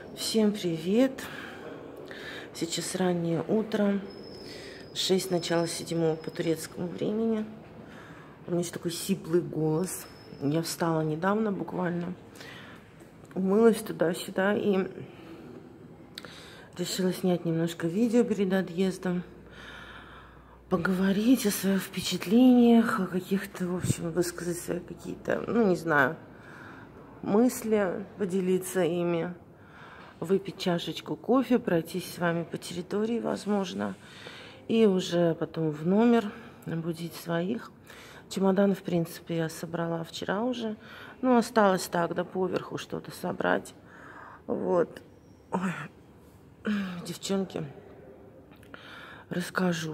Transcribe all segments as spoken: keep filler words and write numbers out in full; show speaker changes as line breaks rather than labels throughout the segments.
Всем привет! Сейчас раннее утро, шесть начало седьмого по турецкому времени. У меня еще такой сиплый голос. Я встала недавно буквально, умылась туда-сюда и решила снять немножко видео перед отъездом, поговорить о своих впечатлениях, о каких-то, в общем, высказать свои какие-то, ну не знаю, мысли, поделиться ими. Выпить чашечку кофе, пройтись с вами по территории, возможно, и уже потом в номер будить своих. Чемоданы, в принципе, я собрала вчера уже. Ну, осталось так, да, поверху что-то собрать. Вот. Ой. Девчонки, расскажу.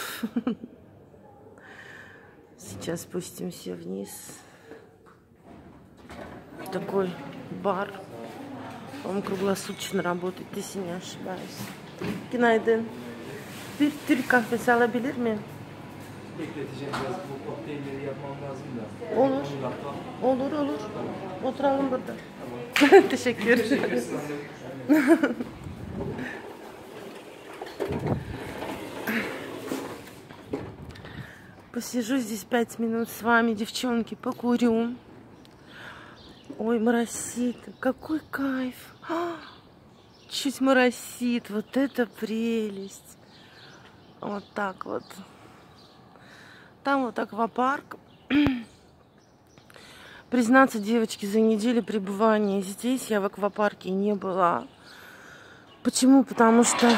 Сейчас спустимся вниз. Такой бар. Он kruğglasutçun работает, если не ошибаюсь. Günaydın. Bir Türk kahvesi alabilir miyim?
Bekleteceğim biraz, bu kokteylleri yapmam lazım da.
Olur. Olur olur. Oturalım burada. Tamam. Teşekkür ederim. Посижу здесь пять минут с вами, девчонки, покурю. Ой, моросит. Какой кайф. А, чуть моросит. Вот это прелесть. Вот так вот. Там вот аквапарк. Признаться, девочки, за неделю пребывания здесь я в аквапарке не была. Почему? Потому что,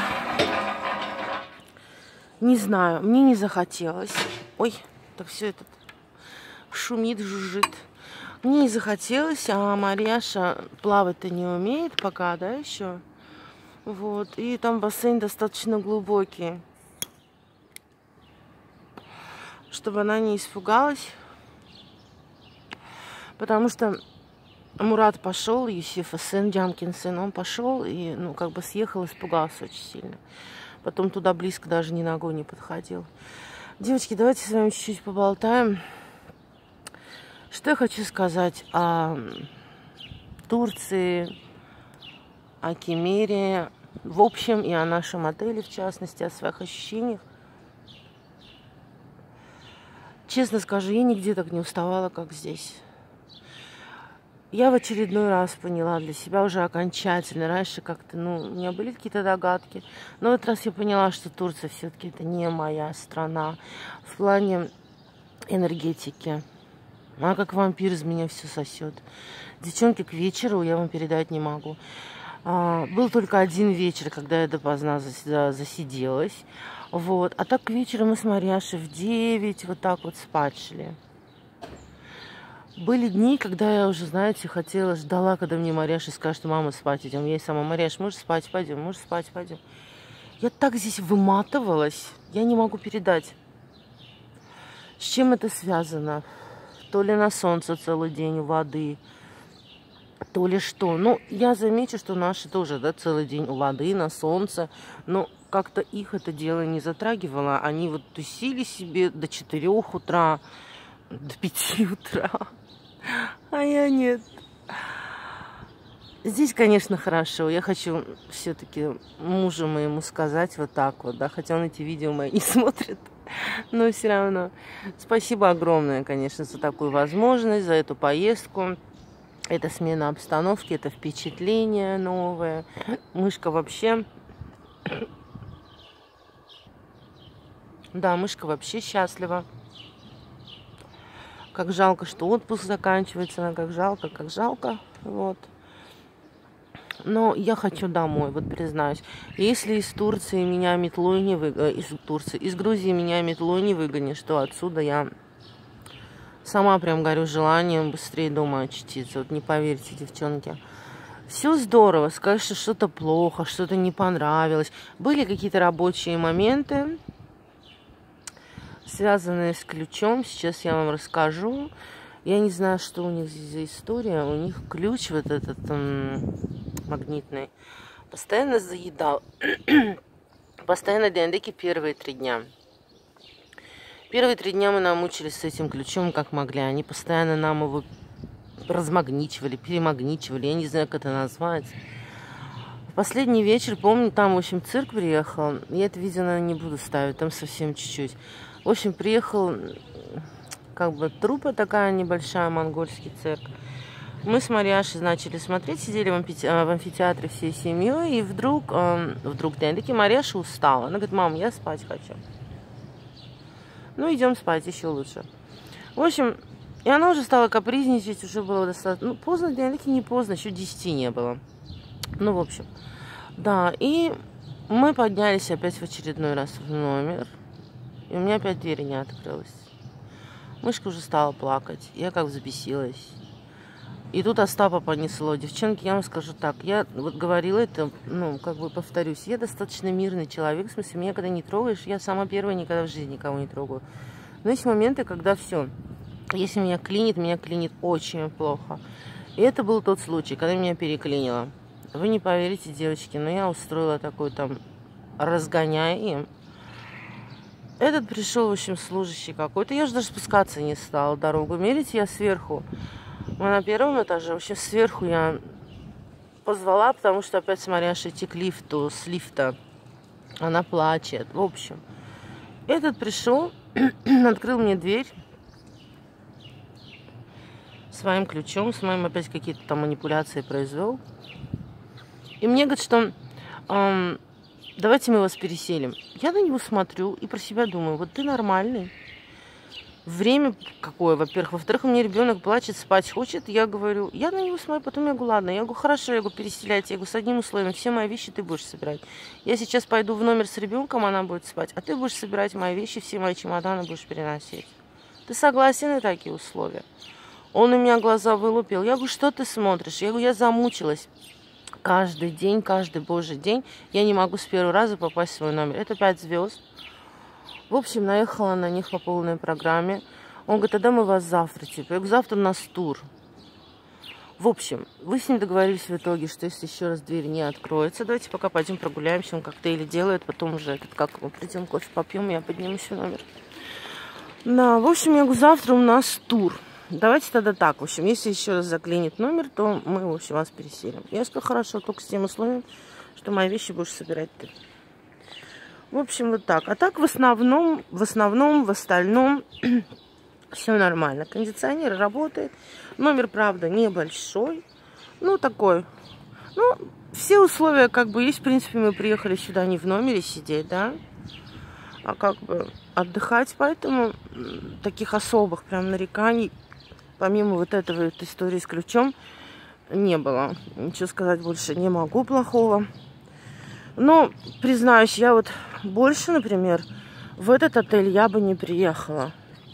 не знаю, мне не захотелось. Ой, так все это шумит, жужжит. Мне не захотелось, а Марьяша плавать-то не умеет пока, да, еще. Вот, и там бассейн достаточно глубокий. Чтобы она не испугалась. Потому что Мурат пошел, Юсифа сын, Дямкин сын, он пошел и, ну, как бы съехал, испугался очень сильно. Потом туда близко даже ни ногой не подходил. Девочки, давайте с вами чуть-чуть поболтаем. Что я хочу сказать о Турции, о Кемере, в общем, и о нашем отеле, в частности, о своих ощущениях. Честно скажу, я нигде так не уставала, как здесь. Я в очередной раз поняла для себя уже окончательно. Раньше как-то, ну, у меня были какие-то догадки. Но в этот раз я поняла, что Турция все-таки это не моя страна в плане энергетики. Она как вампир из меня все сосет. Девчонки, к вечеру я вам передать не могу. А, был только один вечер, когда я допоздна засиделась. Вот. А так к вечеру мы с Марьяшей в девять вот так вот спать шли. Были дни, когда я уже, знаете, хотела, ждала, когда мне Марьяша скажет, что мама, спать идем. Я ей сама: Марьяш, можешь спать, пойдем, можешь спать, пойдем. Я так здесь выматывалась, я не могу передать. С чем это связано? То ли на солнце целый день у воды, то ли что. Ну, я замечу, что наши тоже, да, целый день у воды, на солнце. Но как-то их это дело не затрагивало. Они вот тусили себе до четырёх утра, до пяти утра. А я нет. Здесь, конечно, хорошо. Я хочу все-таки мужу моему сказать вот так вот, да, хотя он эти видео мои не смотрит. Но все равно спасибо огромное, конечно, за такую возможность, за эту поездку. Это смена обстановки, это впечатление новое. Мышка вообще... Да, мышка вообще счастлива. Как жалко, что отпуск заканчивается, как жалко, как жалко. Вот. Но я хочу домой, вот признаюсь. Если из Турции меня метлой не выгонишь, из Турции, из Грузии меня метлой не выгонишь, то отсюда я сама прям горю желанием быстрее дома очутиться. Вот не поверьте, девчонки. Все здорово, скажешь, что что-то плохо, что-то не понравилось. Были какие-то рабочие моменты, связанные с ключом. Сейчас я вам расскажу. Я не знаю, что у них здесь за история. У них ключ вот этот м, магнитный постоянно заедал. Постоянно дендеки первые три дня. Первые три дня мы намучились с этим ключом как могли. Они постоянно нам его размагничивали, перемагничивали. Я не знаю, как это назвать. последний вечер, помню, там, в общем, цирк приехал. Я это видео, наверное, не буду ставить, там совсем чуть-чуть. В общем, приехал, как бы, труппа такая небольшая, монгольский цирк. Мы с Марьяшей начали смотреть, сидели в, амфите... в амфитеатре всей семьей, и вдруг, э, вдруг, да, таки Марьяша устала. Она говорит: мам, я спать хочу. Ну, идем спать, еще лучше. В общем, и она уже стала капризничать, уже было достаточно, ну, поздно, да, таки не поздно, еще десяти не было. Ну, в общем, да, и мы поднялись опять в очередной раз в номер, и у меня опять дверь не открылась. Мышка уже стала плакать, я как взбесилась. И тут Остапа понесло. Девчонки, я вам скажу так, я вот говорила это, ну, как бы повторюсь, я достаточно мирный человек, в смысле, меня когда не трогаешь, я сама первая никогда в жизни никого не трогаю. Но есть моменты, когда все, если меня клинит, меня клинит очень плохо. И это был тот случай, когда меня переклинило. Вы не поверите, девочки, но я устроила такой там разгоняй им. Этот пришел, в общем, служащий какой-то. Я же даже спускаться не стала дорогу. Мерите, я сверху. Мы на первом этаже. Вообще сверху я позвала, потому что опять с Марьяшей идти к лифту, с лифта. Она плачет. В общем, этот пришел, открыл мне дверь своим ключом, с моим опять какие-то там манипуляции произвел. И мне говорит, что эм, давайте мы вас переселим. Я на него смотрю и про себя думаю: вот ты нормальный. Время какое, во-первых. Во-вторых, у меня ребенок плачет, спать хочет. Я говорю, я на него смотрю, потом я говорю: ладно. Я говорю: хорошо, я говорю, переселяйте. Я говорю: с одним условием: все мои вещи ты будешь собирать. Я сейчас пойду в номер с ребенком, она будет спать, а ты будешь собирать мои вещи, все мои чемоданы будешь переносить. Ты согласен на такие условия? Он у меня глаза вылупил. Я говорю: что ты смотришь? Я говорю: я замучилась. Каждый день, каждый божий день я не могу с первого раза попасть в свой номер. Это пять звезд. В общем, наехала на них по полной программе. Он говорит: тогда мы вас завтра, типа. Я говорю: завтра у нас тур. В общем, вы с ним договорились в итоге, что если еще раз дверь не откроется, давайте пока пойдем прогуляемся, он коктейли делает, потом уже этот, как его, придем кофе попьем, я поднимусь в номер. Да, в общем, я говорю: завтра у нас тур. Давайте тогда так, в общем, если еще раз заклинит номер, то мы, в общем, вас переселим. Я сказала: хорошо, только с тем условием, что мои вещи будешь собирать ты. В общем, вот так. А так в основном, в основном, в остальном все нормально. Кондиционер работает. Номер, правда, небольшой. Ну, такой. Ну, все условия как бы есть. В принципе, мы приехали сюда не в номере сидеть, да, а как бы отдыхать. Поэтому таких особых прям нареканий, помимо вот этого вот истории с ключом, не было. Ничего сказать больше не могу плохого. Но, признаюсь, я вот больше, например, в этот отель я бы не приехала.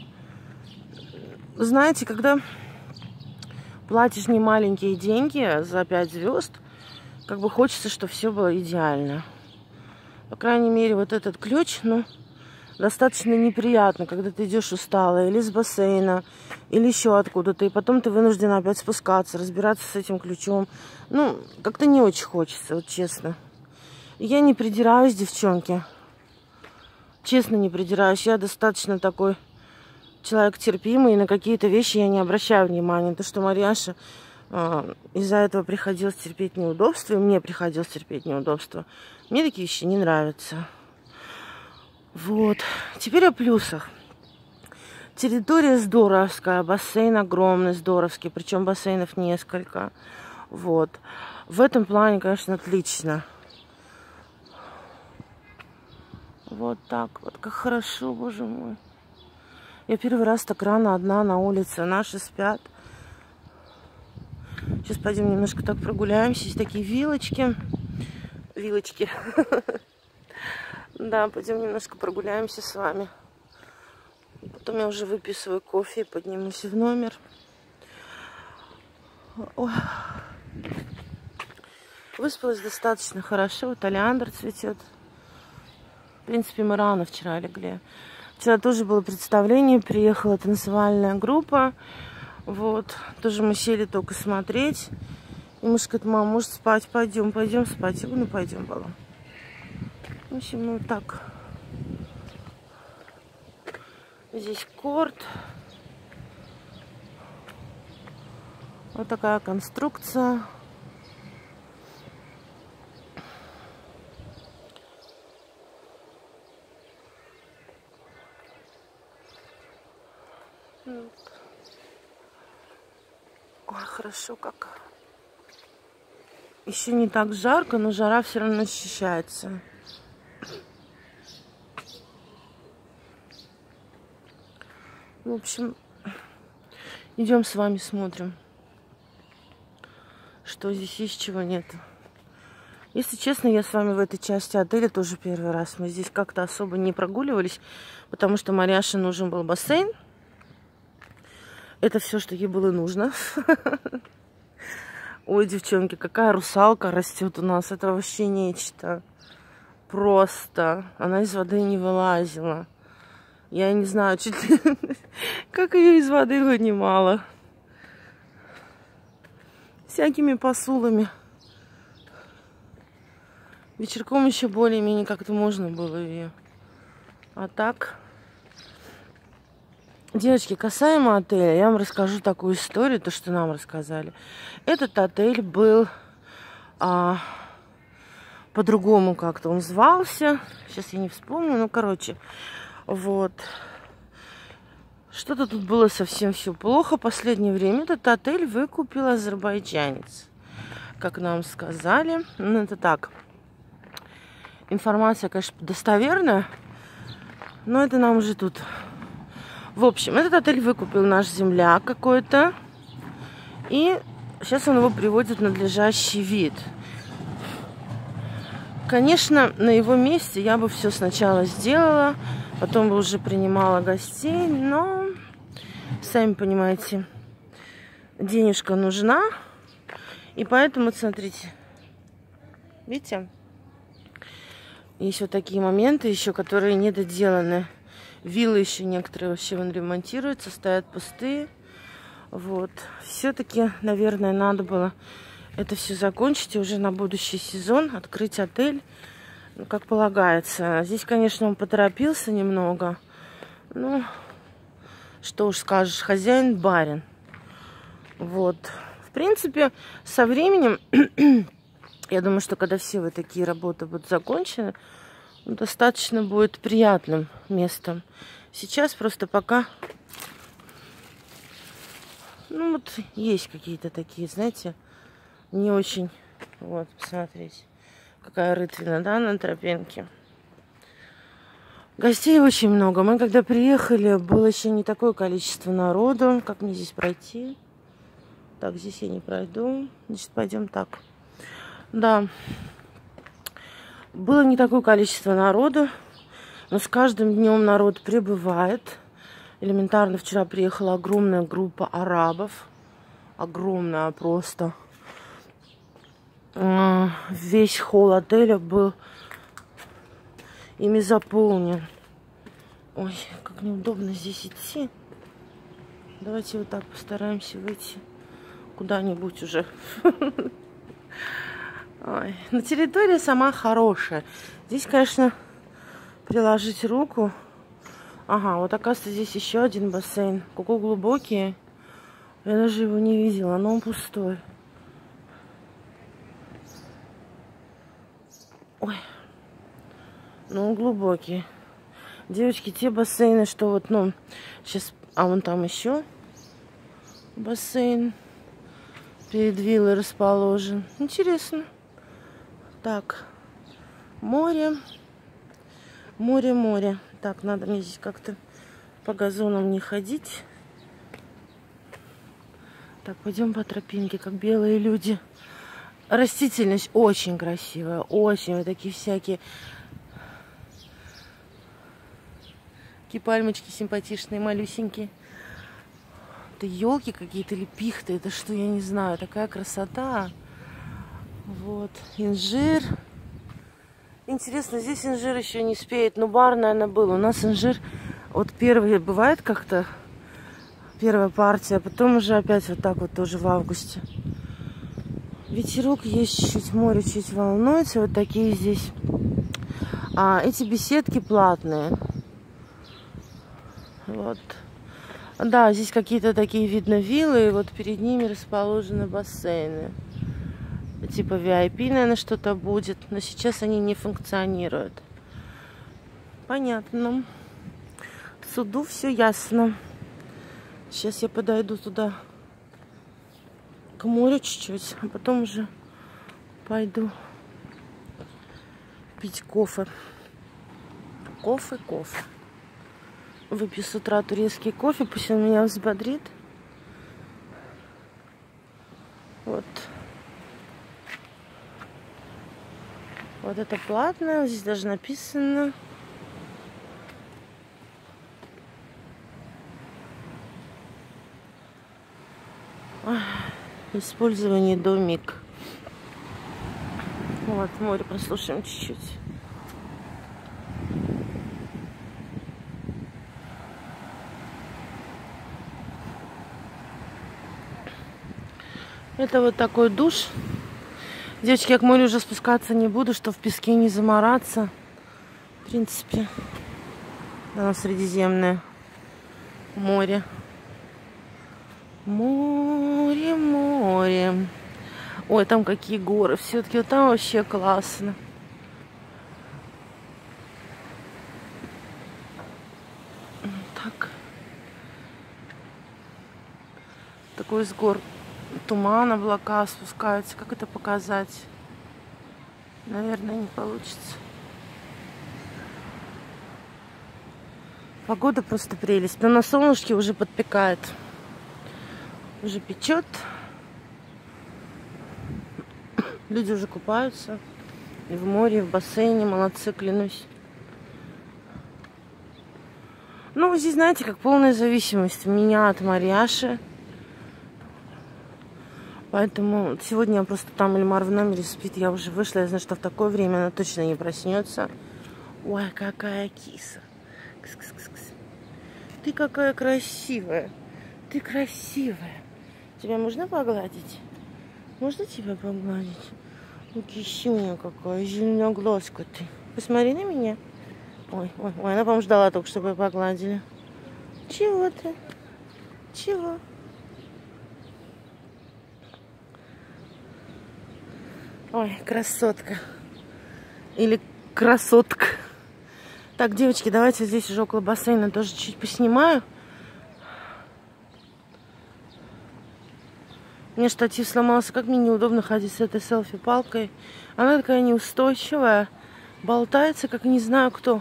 Знаете, когда платишь немаленькие деньги за пять звезд, как бы хочется, чтобы все было идеально. По крайней мере, вот этот ключ, ну, достаточно неприятно, когда ты идешь усталая или с бассейна, или еще откуда-то, и потом ты вынужден опять спускаться, разбираться с этим ключом. Ну, как-то не очень хочется, вот честно. Я не придираюсь, девчонки. Честно, не придираюсь. Я достаточно такой человек терпимый, и на какие-то вещи я не обращаю внимания. То, что Марьяша э, из-за этого приходилось терпеть неудобства, и мне приходилось терпеть неудобства, мне такие вещи не нравятся. Вот. Теперь о плюсах. Территория здоровская, бассейн огромный, здоровский, причем бассейнов несколько. Вот. В этом плане, конечно, отлично. Вот так вот, как хорошо, боже мой. Я первый раз так рано одна на улице, наши спят. Сейчас пойдем немножко так прогуляемся. Есть такие вилочки. Вилочки. Да, пойдем немножко прогуляемся с вами. Потом я уже выпью свой кофе и поднимусь в номер. Ой. Выспалась достаточно хорошо. Вот олеандр цветет. В принципе, мы рано вчера легли. Вчера тоже было представление, приехала танцевальная группа. Вот, тоже мы сели только смотреть. И муж говорит: мам, может спать? Пойдем, пойдем спать. Я говорю: ну пойдем, Бала. В общем, ну так. Здесь корт. Вот такая конструкция. Ой, хорошо как. Еще не так жарко, но жара все равно ощущается. В общем, идем с вами смотрим, что здесь есть, чего нет. Если честно, я с вами в этой части отеля тоже первый раз. Мы здесь как-то особо не прогуливались, потому что Марьяше нужен был бассейн. Это все, что ей было нужно. Ой, девчонки, какая русалка растет у нас. Это вообще нечто. Просто. Она из воды не вылазила. Я не знаю, чуть ли... как ее из воды вынимала. Всякими посулами. Вечерком еще более-менее как-то можно было ее. А так... Девочки, касаемо отеля, я вам расскажу такую историю, то, что нам рассказали. Этот отель был а, по-другому как-то он звался. Сейчас я не вспомню, ну, короче, вот. Что-то тут было совсем все плохо. В последнее время этот отель выкупил азербайджанец, как нам сказали. Ну, это так. Информация, конечно, достоверная, но это нам уже тут... В общем, этот отель выкупил наш земляк какой-то. И сейчас он его приводит в надлежащий вид. Конечно, на его месте я бы все сначала сделала. Потом бы уже принимала гостей. Но, сами понимаете, денежка нужна. И поэтому, смотрите. Видите? Есть вот такие моменты еще, которые не доделаны. Виллы еще некоторые вообще вон ремонтируются, стоят пустые. Вот. Все-таки, наверное, надо было это все закончить и уже на будущий сезон открыть отель, ну, как полагается. Здесь, конечно, он поторопился немного. Ну, что уж скажешь, хозяин барин. Вот. В принципе, со временем, я думаю, что когда все вот такие работы будут закончены, достаточно будет приятным местом. Сейчас просто пока, ну вот есть какие-то такие, знаете, не очень. Вот, посмотрите, какая рытвина, да, на тропинке. Гостей очень много. Мы когда приехали, было еще не такое количество народу. Как мне здесь пройти? Так, здесь я не пройду. Значит, пойдем так. Да. Было не такое количество народу, но с каждым днем народ прибывает. Элементарно вчера приехала огромная группа арабов. Огромная просто. Весь холл отеля был ими заполнен. Ой, как неудобно здесь идти. Давайте вот так постараемся выйти куда-нибудь уже. Ой, но территория сама хорошая. Здесь, конечно, приложить руку. Ага, вот оказывается, здесь еще один бассейн. Какой глубокий. Я даже его не видела, но он пустой. Ой, ну он глубокий. Девочки, те бассейны, что вот, ну, сейчас... А вон там еще бассейн перед виллой расположен. Интересно. Так, море, море, море. Так, надо мне здесь как-то по газонам не ходить. Так, пойдем по тропинке, как белые люди. Растительность очень красивая, очень. Вот такие всякие, такие пальмочки симпатичные, малюсенькие. Это елки какие-то или пихты, это что, я не знаю. Такая красота. Вот, инжир. Интересно, здесь инжир еще не спеет. Ну, бар, наверное, был. У нас инжир, вот первый бывает как-то, первая партия, а потом уже опять вот так вот тоже в августе. Ветерок есть чуть-чуть, море чуть волнуется. Вот такие здесь. А эти беседки платные. Вот. Да, здесь какие-то такие, видно, виллы, и вот перед ними расположены бассейны. Типа ви ай пи, наверное, что-то будет. Но сейчас они не функционируют. Понятно. Суду все ясно. Сейчас я подойду туда, к морю чуть-чуть, а потом уже пойду пить кофе. Кофе, кофе. Выпью с утра турецкий кофе, пусть он меня взбодрит. Вот. Вот это платное, здесь даже написано. Использование домик. Вот, море послушаем чуть-чуть. Это вот такой душ. Девочки, я к морю уже спускаться не буду, что в песке не замораться. В принципе, оно Средиземное море. Море, море. Ой, там какие горы. Все-таки вот там вообще классно. Так. Такой из гор туман, облака спускаются. Как это показать? Наверное, не получится. Погода просто прелесть. Но на солнышке уже подпекает. Уже печет. Люди уже купаются. И в море, и в бассейне. Молодцы, клянусь. Ну, здесь, знаете, как полная зависимость меня от Марьяши. Поэтому сегодня я просто там Эльмар в номере спит. Я уже вышла. Я знаю, что в такое время она точно не проснется. Ой, какая киса. Кс-кс-кс-кс. Ты какая красивая. Ты красивая. Тебя можно погладить? Можно тебя погладить? Ну, кисюня какая, зеленоглазка ты. Посмотри на меня. Ой, ой, ой, она, по-моему, ждала только, чтобы ее погладили. Чего ты? Чего? Ой, красотка. Или красотка. Так, девочки, давайте здесь уже около бассейна тоже чуть поснимаю. У меня штатив сломался. Как мне неудобно ходить с этой селфи-палкой. Она такая неустойчивая. Болтается, как не знаю кто.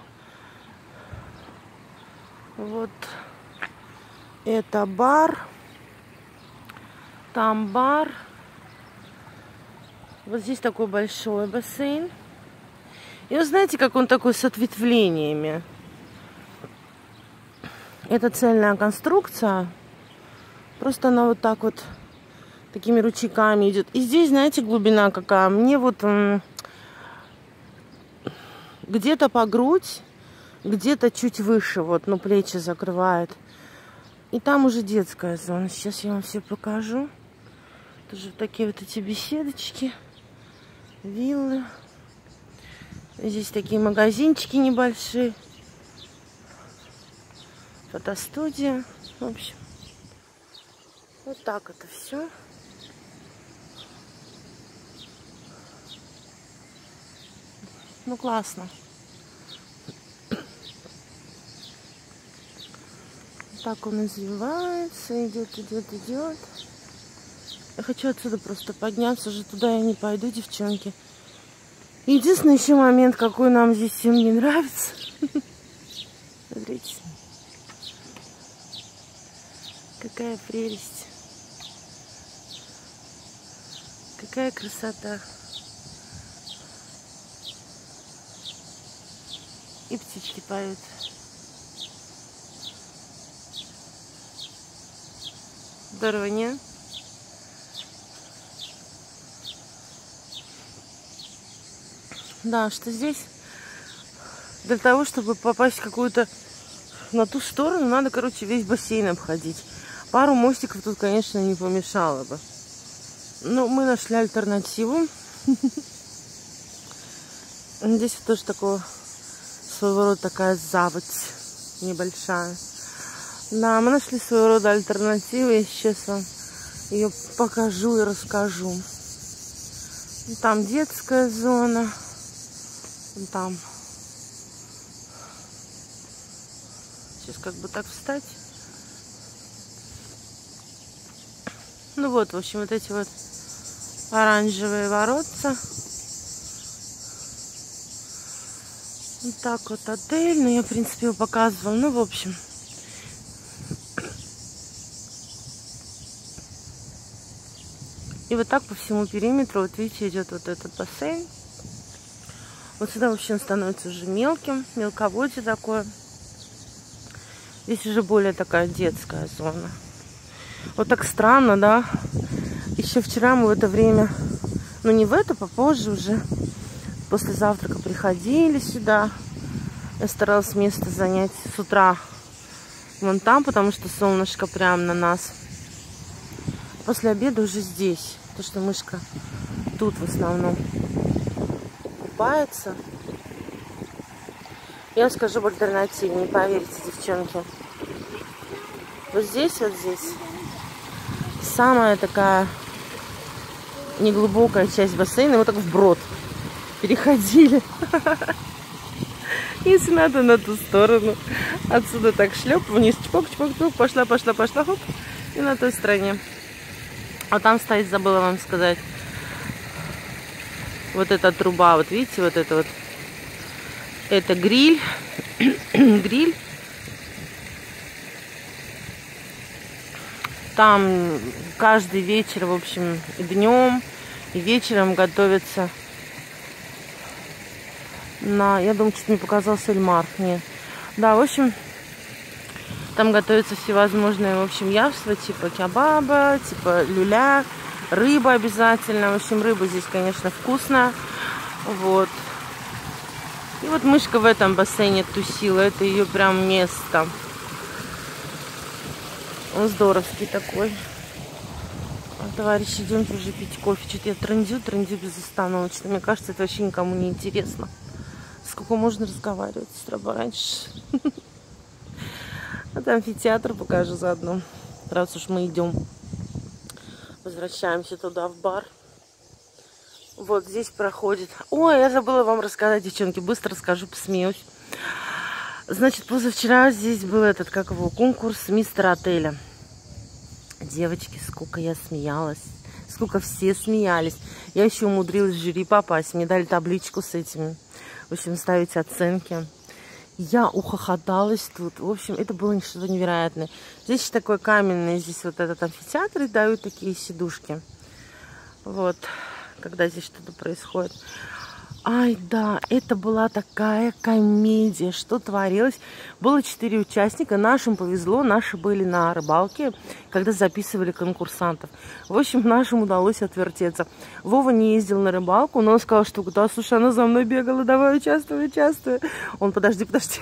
Вот. Это бар. Там бар. Вот здесь такой большой бассейн. И вы знаете, как он такой с ответвлениями. Это цельная конструкция. Просто она вот так вот такими ручейками идет. И здесь, знаете, глубина какая? Мне вот где-то по грудь, где-то чуть выше, вот, ну, плечи закрывает. И там уже детская зона. Сейчас я вам все покажу. Тоже такие вот эти беседочки, виллы. Здесь такие магазинчики небольшие. Фотостудия. В общем, вот так это все. Ну, классно. Так он извивается, идет, идет, идет. Я хочу отсюда просто подняться, уже туда я не пойду, девчонки. Единственный еще момент, какой нам здесь всем не нравится. Смотрите. Какая прелесть. Какая красота. И птички поют. Здорово, не? Да, что здесь для того, чтобы попасть в какую-то на ту сторону, надо, короче, весь бассейн обходить. Пару мостиков тут, конечно, не помешало бы. Но мы нашли альтернативу. Здесь тоже такого своего рода такая заводь небольшая. Да, мы нашли своего рода альтернативу. Я сейчас вам ее покажу и расскажу. Там детская зона. Там. Сейчас как бы так встать. Ну вот, в общем, вот эти вот оранжевые воротца. Вот так вот отель. Ну, я, в принципе, его показывала. Ну, в общем. И вот так по всему периметру, вот видите, идет вот этот бассейн. Вот сюда вообще он становится уже мелким, мелководье такое. Здесь уже более такая детская зона. Вот так странно, да? Еще вчера мы в это время, ну не в это, попозже уже, после завтрака приходили сюда. Я старалась место занять с утра вон там, потому что солнышко прямо на нас. После обеда уже здесь. Потому что мышка тут в основном купается. Я вам скажу в альтернативе, не поверите, девчонки. Вот здесь, вот здесь самая такая неглубокая часть бассейна. Вот так вброд переходили. Если надо, на ту сторону. Отсюда так шлеп вниз, чпок, чпок, чпок, пошла, пошла, пошла, хоп. И на той стороне. А там стоит, забыла вам сказать, вот эта труба, вот видите, вот это вот, это гриль, гриль. Там каждый вечер, в общем, и днем, и вечером готовится на, я думаю, чуть не показался Эльмар, нет. Да, в общем, там готовятся всевозможные, в общем, явства, типа кебаба, типа люля, рыба обязательно. В общем, рыба здесь, конечно, вкусная. Вот. И вот мышка в этом бассейне тусила. Это ее прям место. Он здоровский такой. А, товарищи, идемте уже пить кофе. Что-то я трындю, трындю безостановочно. Мне кажется, это вообще никому не интересно. Сколько можно разговаривать с утра раньше. Вот амфитеатр покажу заодно, раз уж мы идем. Возвращаемся туда, в бар. Вот здесь проходит... Ой, я забыла вам рассказать, девчонки, быстро расскажу, посмеюсь. Значит, позавчера здесь был этот, как его, конкурс мистера отеля. Девочки, сколько я смеялась, сколько все смеялись. Я еще умудрилась в жюри попасть. Мне дали табличку с этими, в общем, ставить оценки. Я ухохоталась тут. В общем, это было что-то невероятное. Здесь такое каменное, здесь вот этот амфитеатр, и дают такие сидушки. Вот, когда здесь что-то происходит. Ай, да, это была такая комедия, что творилось. Было четыре участника, нашим повезло, наши были на рыбалке, когда записывали конкурсантов. В общем, нашим удалось отвертеться. Вова не ездил на рыбалку, но он сказал, что да, слушай, она за мной бегала, давай участвуй, участвуй. Он, подожди, подожди.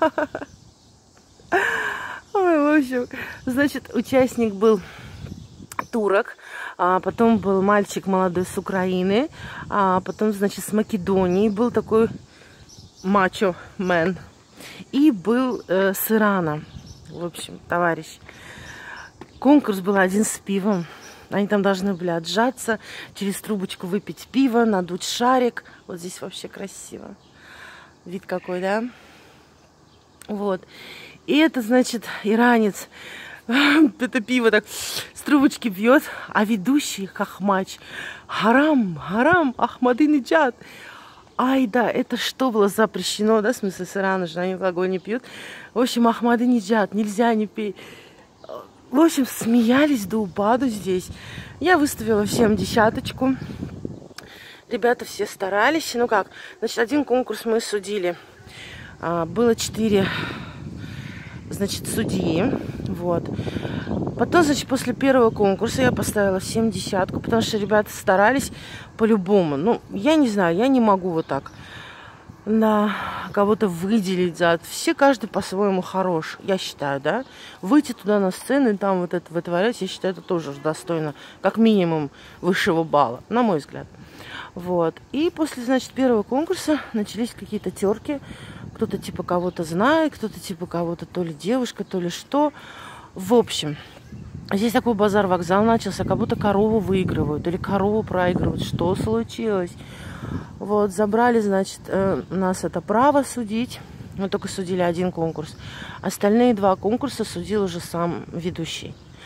Ой, в общем, значит, участник был турок. А потом был мальчик молодой с Украины, а потом, значит, с Македонии был такой мачо-мен, и был э, с Ирана, в общем, товарищ. Конкурс был один с пивом, они там должны были отжаться, через трубочку выпить пиво, надуть шарик. Вот здесь вообще красиво, вид какой, да? Вот, и это, значит, иранец это пиво так с трубочки пьет, а ведущий хахмач: харам, харам, Ахмадинеджад. Ай, да, это что было запрещено, да, в смысле, с Ирана же, они алкоголь не пьют. В общем, Ахмадинеджад, нельзя не пить. В общем, смеялись до упаду здесь. Я выставила всем десяточку. Ребята все старались. Ну как, значит, один конкурс мы судили. Было четыре, значит, судьи. Вот. Потом, значит, после первого конкурса я поставила всем десятку, потому что ребята старались по-любому. Ну, я не знаю, я не могу вот так на кого-то выделить за... Все, каждый по-своему хорош, я считаю, да. Выйти туда на сцену и там вот это вытворять, я считаю, это тоже достойно, как минимум, высшего балла, на мой взгляд. Вот. И после, значит, первого конкурса начались какие-то терки. Кто-то типа кого-то знает, кто-то типа кого-то то ли девушка, то ли что. В общем, здесь такой базар-вокзал начался, как будто корову выигрывают или корову проигрывают. Что случилось? Вот, забрали, значит, э, у нас это право судить. Мы только судили один конкурс. Остальные два конкурса судил уже сам ведущий.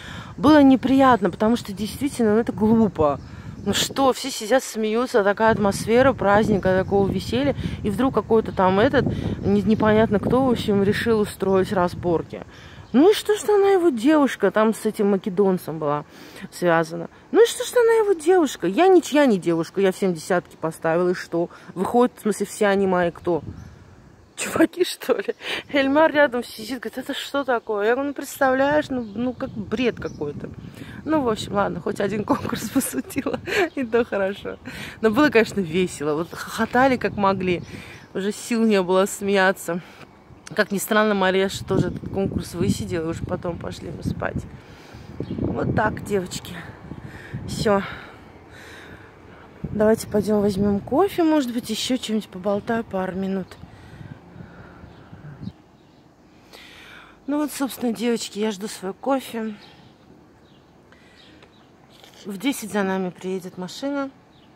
было неприятно, потому что действительно, ну, это глупо. Ну что, все сидят, смеются, такая атмосфера праздника, такого веселья, и вдруг какой-то там этот, непонятно кто, в общем, решил устроить разборки. Ну и что, что она его девушка, там с этим македонцем была связана. Ну и что, что она его девушка? Я ничья не девушка, я всем десятки поставила, и что? Выходит, в смысле, все они мои кто? Чуваки, что ли? Эльмар рядом сидит, говорит, это что такое? Я говорю, ну представляешь, ну, ну как бред какой-то. Ну, в общем, ладно, хоть один конкурс посудила, и то хорошо. Но было, конечно, весело. Вот хохотали как могли. Уже сил не было смеяться. Как ни странно, Мареша тоже этот конкурс высидела, и уже потом пошли мы спать. Вот так, девочки. Все. Давайте пойдем возьмем кофе, может быть, еще что-нибудь поболтаю пару минут. Ну вот, собственно, девочки, я жду свой кофе. В десять за нами приедет машина.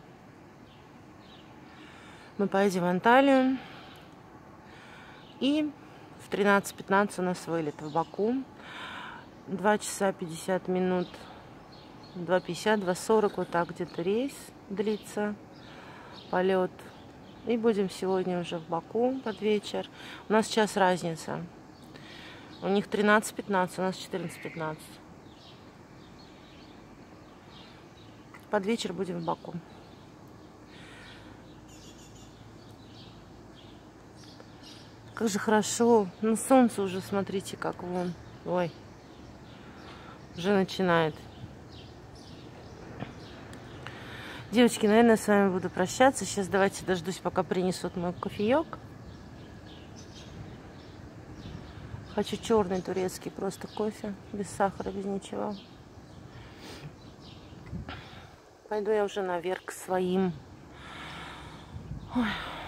Мы поедем в Анталию. И в тринадцать пятнадцать у нас вылет в Баку. два часа пятьдесят минут. два пятьдесят, два сорок, вот так где-то рейс длится. Полет. И будем сегодня уже в Баку под вечер. У нас час разница. У них тринадцать пятнадцать, у нас четырнадцать пятнадцать. Под вечер будем в Баку. Как же хорошо. Ну, солнце уже, смотрите, как вон. Ой. Уже начинает. Девочки, наверное, с вами буду прощаться. Сейчас давайте дождусь, пока принесут мой кофеек. Хочу черный турецкий, просто кофе, без сахара, без ничего. Пойду я уже наверх к своим. Ой.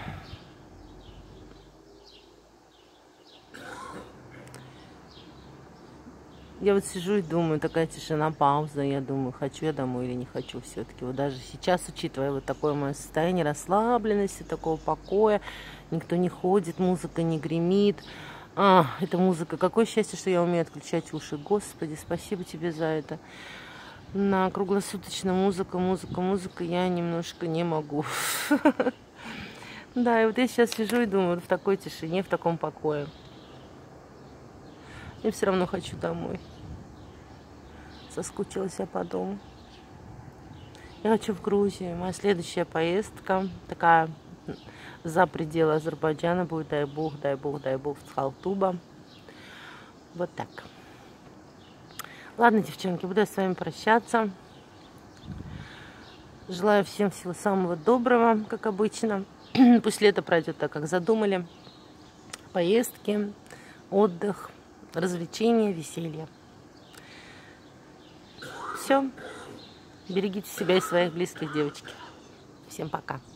Я вот сижу и думаю, такая тишина, пауза. Я думаю, хочу я домой или не хочу все-таки. Вот даже сейчас, учитывая вот такое мое состояние расслабленности, такого покоя, никто не ходит, музыка не гремит. А, это музыка. Какое счастье, что я умею отключать уши. Господи, спасибо тебе за это. На круглосуточную музыку, музыка, музыка я немножко не могу. Да, и вот я сейчас сижу и думаю, в такой тишине, в таком покое. И все равно хочу домой. Соскучилась я по дому. Я хочу в Грузию. Моя следующая поездка такая за пределы Азербайджана будет, дай бог, дай бог, дай бог, в Цхалтуба. Вот так. Ладно, девчонки, буду я с вами прощаться. Желаю всем всего самого доброго, как обычно. Пусть лето пройдет так, как задумали. Поездки, отдых, развлечения, веселье. Все. Берегите себя и своих близких, девочки. Всем пока.